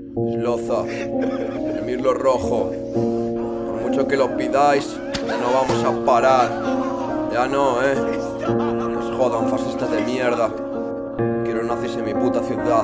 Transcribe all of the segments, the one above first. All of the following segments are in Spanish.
Loza, el mirlo rojo. Por mucho que lo pidáis, ya no vamos a parar. Ya no, nos jodan, fascistas de mierda. Quiero nazis en mi puta ciudad.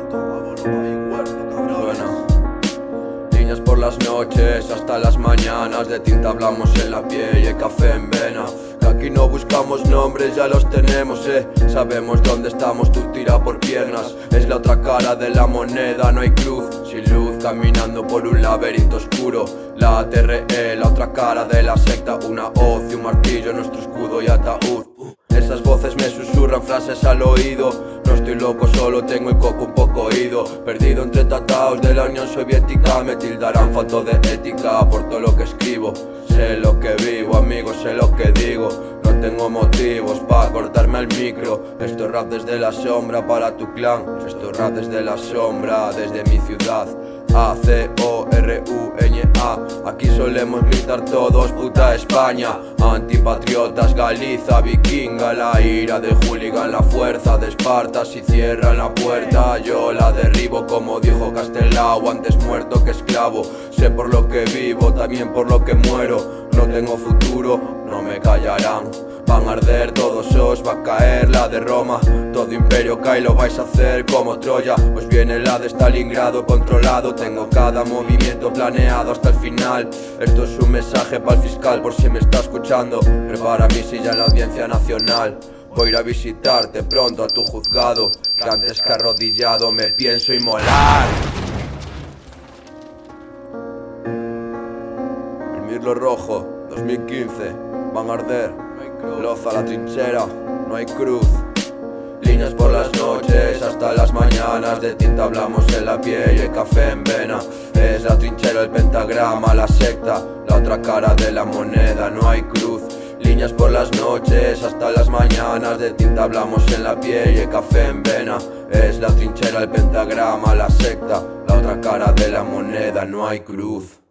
Bueno, líneas por las noches hasta las mañanas. De tinta hablamos en la piel y el café en vena. Que aquí no buscamos nombres, ya los tenemos, Sabemos dónde estamos, tú tira por piernas. Es la otra cara de la moneda, no hay cruz. Sin luz, caminando por un laberinto oscuro. La TRE, la otra cara de la secta. Una hoz y un martillo, nuestro escudo y ataúd. Esas voces me susurran frases al oído. No estoy loco, solo tengo el coco un poco oído. Perdido entre tratados de la Unión Soviética. Me tildarán falto de ética por todo lo que escribo. Sé lo que vivo, amigo, sé lo que digo. No tengo motivos para cortarme el micro. Esto es rap desde la sombra para tu clan. Esto es rap desde la sombra, desde mi ciudad. A-C-O-R-U-Ñ-A. Aquí solemos gritar todos puta España. Antipatriotas, Galiza, vikinga. La ira de hooligan, la fuerza de Esparta. Si cierran la puerta yo la derribo, como dijo Castelao. Antes muerto que esclavo. Sé por lo que vivo, también por lo que muero. No tengo futuro, no me callarán. Van a arder, todos os va a caer la de Roma. Todo imperio cae, lo vais a hacer como Troya. Os viene la de Stalingrado controlado. Tengo cada movimiento planeado hasta el final. Esto es un mensaje para el fiscal, por si me está escuchando. Prepara mi silla en la Audiencia Nacional. Voy a ir a visitarte pronto a tu juzgado, que antes que arrodillado me pienso inmolar. El mirlo rojo, 2015, van a arder. Loza, la trinchera, no hay cruz. Líneas por las noches hasta las mañanas. De tinta hablamos en la piel y el café en vena. Es la trinchera, el pentagrama, la secta. La otra cara de la moneda, no hay cruz. Líneas por las noches hasta las mañanas. De tinta hablamos en la piel y el café en vena. Es la trinchera, el pentagrama, la secta. La otra cara de la moneda, no hay cruz.